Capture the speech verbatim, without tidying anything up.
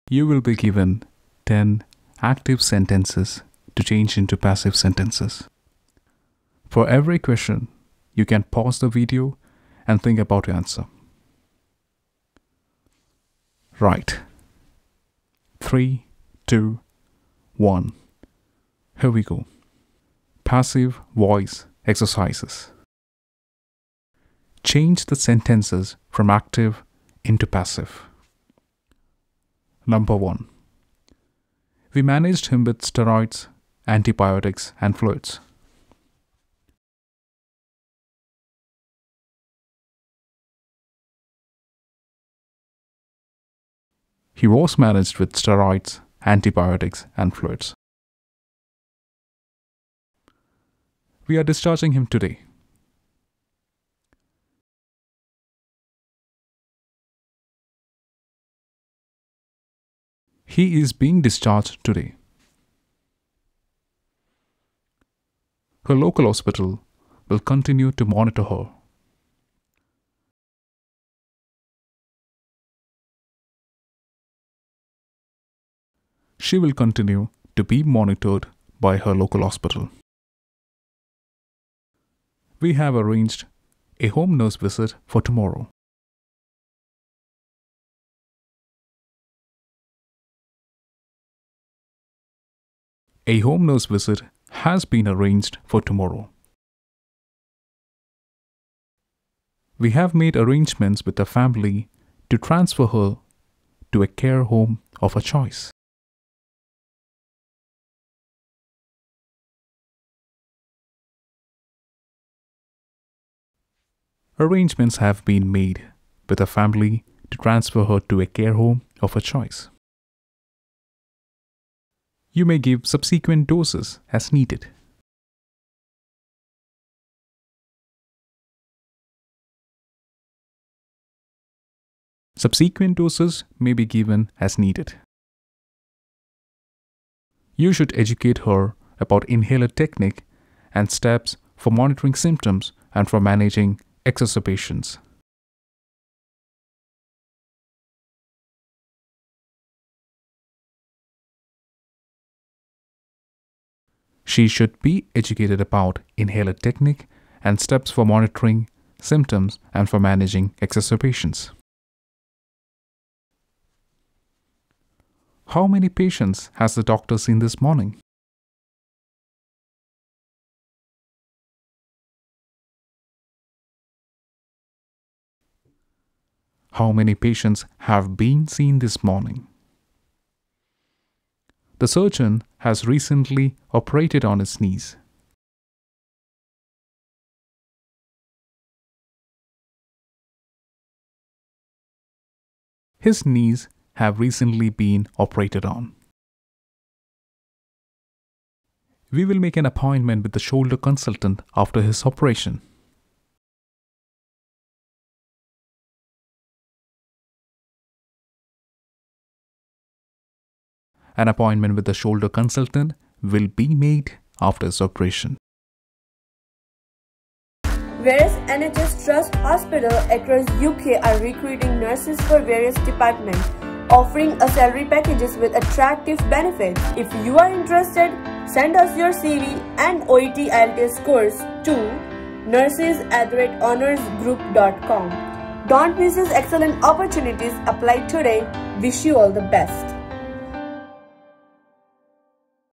You will be given ten active sentences to change into passive sentences. For every question, you can pause the video and think about your answer. Right. Three, two, one. Here we go. Passive voice exercises. Change the sentences from active into passive. Number one. We managed him with steroids, antibiotics, and fluids. He was managed with steroids, antibiotics, and fluids. We are discharging him today. He is being discharged today. Her local hospital will continue to monitor her. She will continue to be monitored by her local hospital. We have arranged a home nurse visit for tomorrow. A home nurse visit has been arranged for tomorrow. We have made arrangements with the family to transfer her to a care home of her choice. Arrangements have been made with the family to transfer her to a care home of her choice. You may give subsequent doses as needed. Subsequent doses may be given as needed. You should educate her about inhaler technique and steps for monitoring symptoms and for managing exacerbations. She should be educated about inhaler technique and steps for monitoring symptoms and for managing exacerbations. How many patients has the doctor seen this morning? How many patients have been seen this morning? The surgeon has recently operated on his knees. His knees have recently been operated on. We will make an appointment with the shoulder consultant after his operation. An appointment with the shoulder consultant will be made after his operation. Various N H S Trust hospitals across U K are recruiting nurses for various departments, offering a salary packages with attractive benefits. If you are interested, send us your C V and O E T I E L T S scores to nurses at the rate honours group dot com. Don't miss these excellent opportunities. Apply today. Wish you all the best.